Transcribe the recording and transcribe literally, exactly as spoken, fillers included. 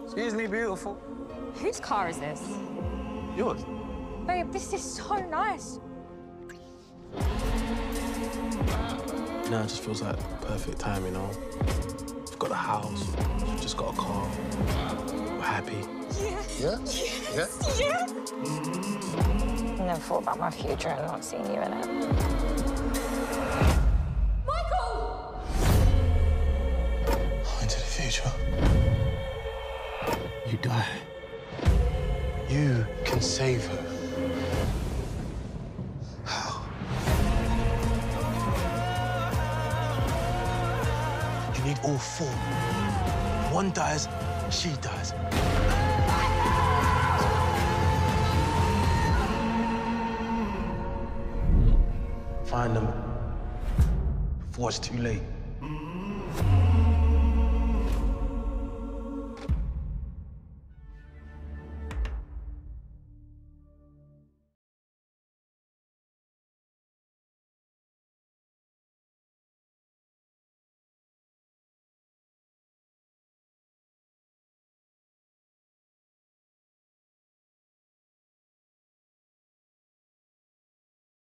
Excuse me, beautiful. Whose car is this? Yours. Babe, this is so nice. Now it just feels like perfect time, you know? We've got a house, we've just got a car. We're happy. Yeah. Yeah? Yes. Yeah? Yeah. I never thought about my future and not seeing you in it. Michael! Into the future. You die. You can save her. How? You need all four. One dies, she dies. Find them before it's too late.